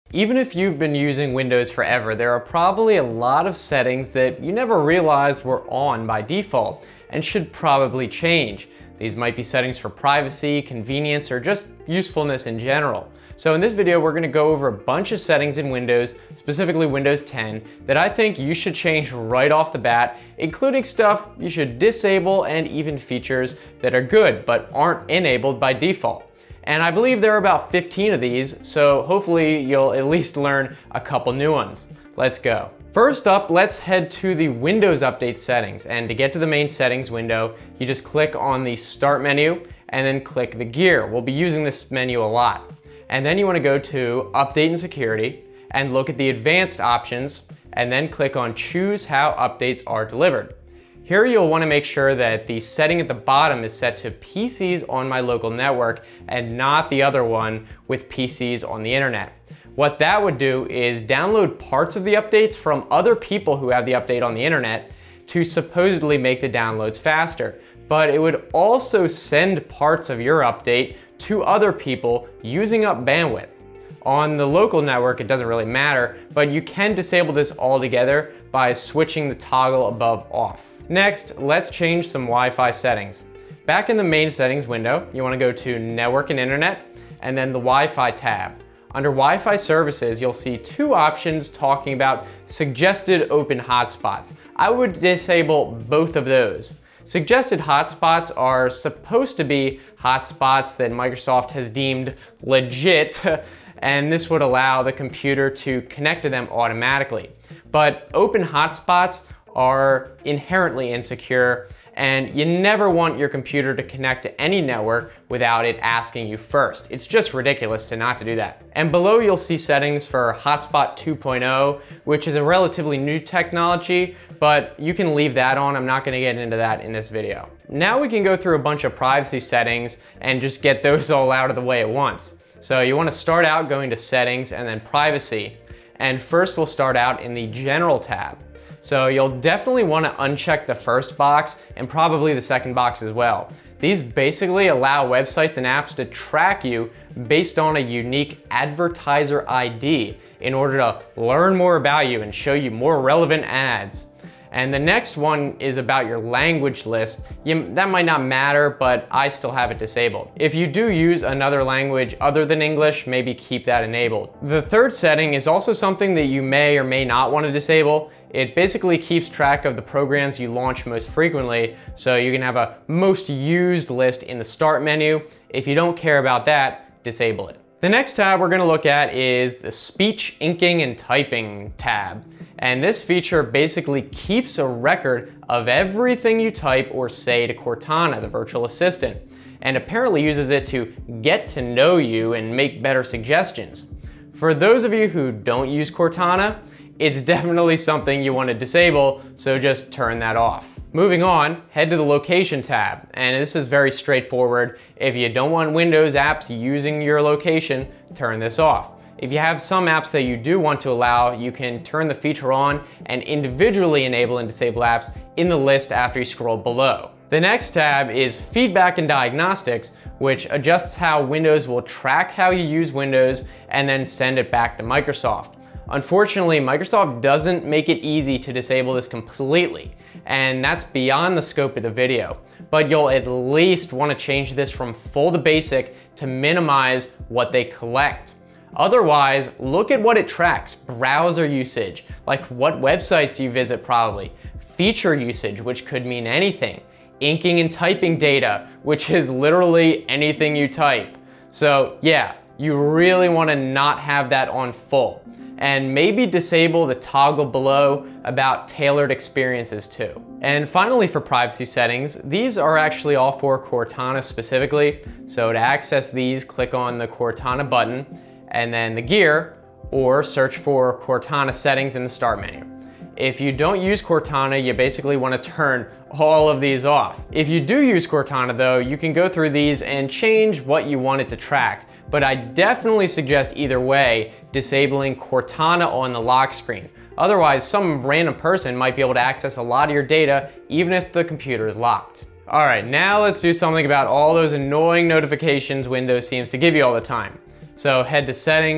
Even if you've been using Windows forever, there are probably a lot of settings that you never realized were on by default and should probably change. These might be settings for privacy, convenience, or just usefulness in general. So in this video, we're going to go over a bunch of settings in Windows, specifically Windows 10, that I think you should change right off the bat, including stuff you should disable and even features that are good but aren't enabled by default. And I believe there are about 15 of these, so hopefully you'll at least learn a couple new ones. Let's go. First up, let's head to the Windows Update settings. And to get to the main settings window, you just click on the Start menu and then click the gear. We'll be using this menu a lot. And then you want to go to Update and Security and look at the advanced options and then click on Choose How Updates Are Delivered. Here you'll want to make sure that the setting at the bottom is set to PCs on my local network and not the other one with PCs on the internet. What that would do is download parts of the updates from other people who have the update on the internet to supposedly make the downloads faster. But it would also send parts of your update to other people using up bandwidth. On the local network, it doesn't really matter, but you can disable this altogether by switching the toggle above off. Next, let's change some Wi-Fi settings. Back in the main settings window, you want to go to Network and Internet, and then the Wi-Fi tab. Under Wi-Fi services, you'll see two options talking about suggested open hotspots. I would disable both of those. Suggested hotspots are supposed to be hotspots that Microsoft has deemed legit, and this would allow the computer to connect to them automatically. But open hotspots are inherently insecure, and you never want your computer to connect to any network without it asking you first. It's just ridiculous to not to do that. And below you'll see settings for Hotspot 2.0, which is a relatively new technology, but you can leave that on. I'm not going to get into that in this video. Now we can go through a bunch of privacy settings and just get those all out of the way at once. So you want to start out going to Settings and then Privacy. And first we'll start out in the General tab. So you'll definitely want to uncheck the first box and probably the second box as well. These basically allow websites and apps to track you based on a unique advertiser ID in order to learn more about you and show you more relevant ads. And the next one is about your language list. That might not matter, but I still have it disabled. If you do use another language other than English, maybe keep that enabled. The third setting is also something that you may or may not want to disable. It basically keeps track of the programs you launch most frequently, so you can have a most used list in the Start menu. If you don't care about that, disable it. The next tab we're going to look at is the Speech, Inking, and Typing tab. And this feature basically keeps a record of everything you type or say to Cortana, the virtual assistant, and apparently uses it to get to know you and make better suggestions. For those of you who don't use Cortana, it's definitely something you want to disable, so just turn that off. Moving on, head to the Location tab, and this is very straightforward. If you don't want Windows apps using your location, turn this off. If you have some apps that you do want to allow, you can turn the feature on and individually enable and disable apps in the list after you scroll below. The next tab is Feedback and Diagnostics, which adjusts how Windows will track how you use Windows and then send it back to Microsoft. Unfortunately, Microsoft doesn't make it easy to disable this completely, and that's beyond the scope of the video. But you'll at least want to change this from full to basic to minimize what they collect. Otherwise, look at what it tracks. Browser usage, like what websites you visit probably. Feature usage, which could mean anything. Inking and typing data, which is literally anything you type. So yeah, you really want to not have that on full. And maybe disable the toggle below about tailored experiences too. And finally, for privacy settings, these are actually all for Cortana specifically. So to access these, click on the Cortana button and then the gear, or search for Cortana settings in the Start menu. If you don't use Cortana, you basically want to turn all of these off. If you do use Cortana though, you can go through these and change what you want it to track. But I definitely suggest either way, disabling Cortana on the lock screen. Otherwise, some random person might be able to access a lot of your data, even if the computer is locked. All right, now let's do something about all those annoying notifications Windows seems to give you all the time. So head to Settings,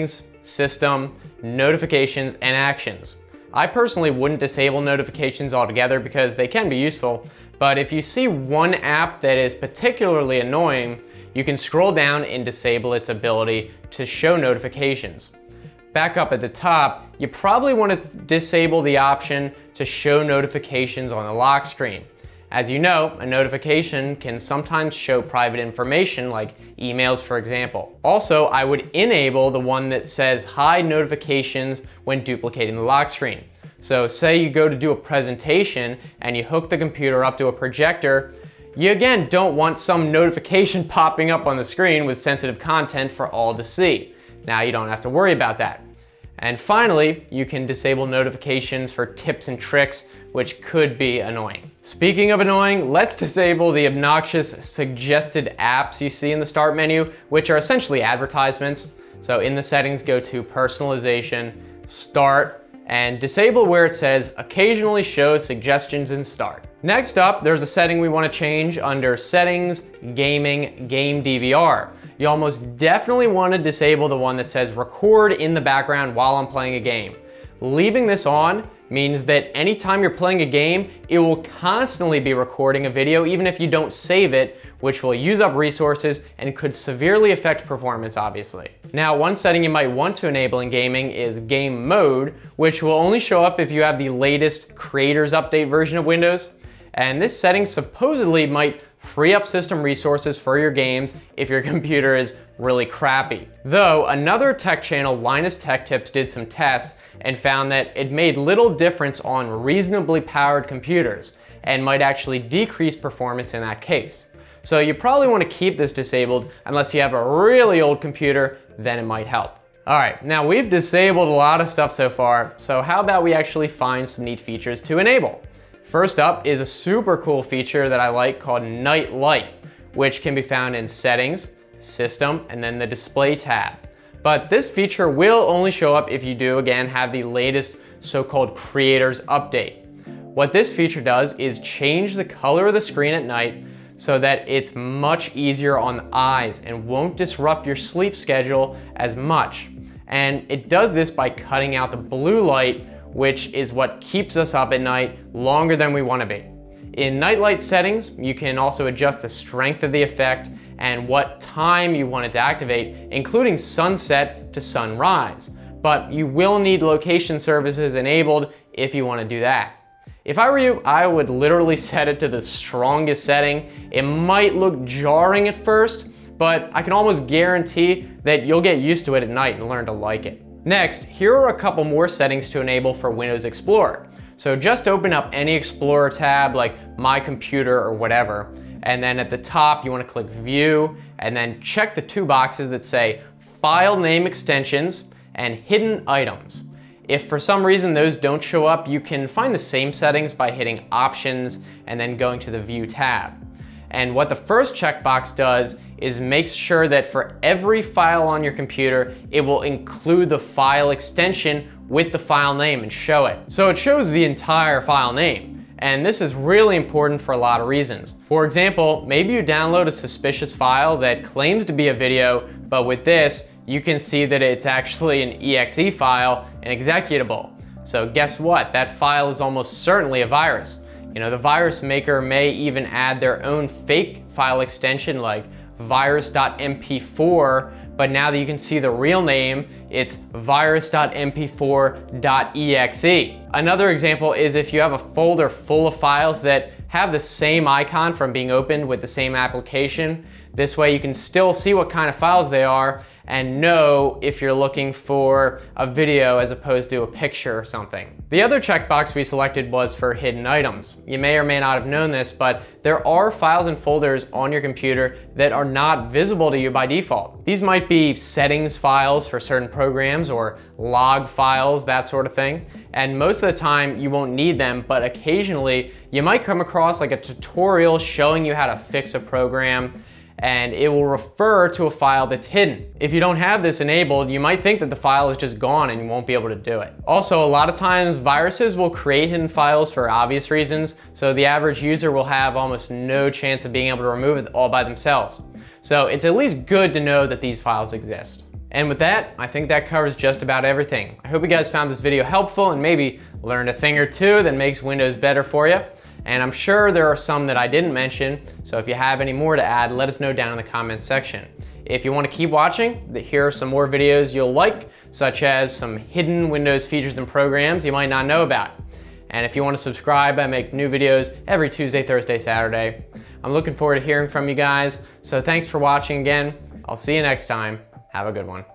system, notifications, and actions. I personally wouldn't disable notifications altogether because they can be useful, but if you see one app that is particularly annoying, you can scroll down and disable its ability to show notifications. Back up at the top, you probably want to disable the option to show notifications on the lock screen. As you know, a notification can sometimes show private information like emails, for example. Also, I would enable the one that says hide notifications when duplicating the lock screen. So say you go to do a presentation and you hook the computer up to a projector, you again don't want some notification popping up on the screen with sensitive content for all to see. Now you don't have to worry about that. And finally, you can disable notifications for tips and tricks, which could be annoying. Speaking of annoying, let's disable the obnoxious suggested apps you see in the start menu, which are essentially advertisements. So in the settings, go to personalization, start, and disable where it says occasionally show suggestions in start. Next up, there's a setting we want to change under settings, gaming, Game Dvr. You almost definitely want to disable the one that says record in the background while I'm playing a game. Leaving this on means that anytime you're playing a game, it will constantly be recording a video even if you don't save it, which will use up resources and could severely affect performance, obviously. Now, one setting you might want to enable in gaming is game mode, which will only show up if you have the latest Creators Update version of Windows. And this setting supposedly might free up system resources for your games if your computer is really crappy. Though another tech channel, Linus Tech Tips, did some tests and found that it made little difference on reasonably powered computers and might actually decrease performance in that case. So you probably want to keep this disabled unless you have a really old computer, then it might help. All right, now we've disabled a lot of stuff so far, so how about we actually find some neat features to enable? First up is a super cool feature that I like called Nightlight, which can be found in Settings, System, and then the Display tab. But this feature will only show up if you do, again, have the latest so-called Creators Update. What this feature does is change the color of the screen at night so that it's much easier on the eyes and won't disrupt your sleep schedule as much. And it does this by cutting out the blue light, which is what keeps us up at night longer than we want to be. In Nightlight settings, you can also adjust the strength of the effect and what time you want it to activate, including sunset to sunrise. But you will need location services enabled if you want to do that. If I were you, I would literally set it to the strongest setting. It might look jarring at first, but I can almost guarantee that you'll get used to it at night and learn to like it. Next, here are a couple more settings to enable for Windows Explorer. So just open up any Explorer tab like My Computer or whatever, and then at the top you want to click View, and then check the two boxes that say File Name Extensions and Hidden Items. If for some reason those don't show up, you can find the same settings by hitting Options and then going to the View tab. And what the first checkbox does is makes sure that for every file on your computer, it will include the file extension with the file name and show it. So it shows the entire file name. And this is really important for a lot of reasons. For example, maybe you download a suspicious file that claims to be a video, but with this, you can see that it's actually an exe file, an executable. So guess what? That file is almost certainly a virus. You know, the virus maker may even add their own fake file extension like virus.mp4, but now that you can see the real name, it's virus.mp4.exe. Another example is if you have a folder full of files that have the same icon from being opened with the same application. This way you can still see what kind of files they are and know if you're looking for a video as opposed to a picture or something. The other checkbox we selected was for hidden items. You may or may not have known this, but there are files and folders on your computer that are not visible to you by default. These might be settings files for certain programs or log files, that sort of thing. And most of the time you won't need them, but occasionally you might come across like a tutorial showing you how to fix a program, and it will refer to a file that's hidden. If you don't have this enabled, you might think that the file is just gone and you won't be able to do it. Also, a lot of times viruses will create hidden files for obvious reasons, so the average user will have almost no chance of being able to remove it all by themselves. So it's at least good to know that these files exist. And with that, I think that covers just about everything. I hope you guys found this video helpful and maybe learned a thing or two that makes Windows better for you. And I'm sure there are some that I didn't mention, so if you have any more to add, let us know down in the comments section. If you want to keep watching, here are some more videos you'll like, such as some hidden Windows features and programs you might not know about. And if you want to subscribe, I make new videos every Tuesday, Thursday, Saturday. I'm looking forward to hearing from you guys, so thanks for watching again. I'll see you next time. Have a good one.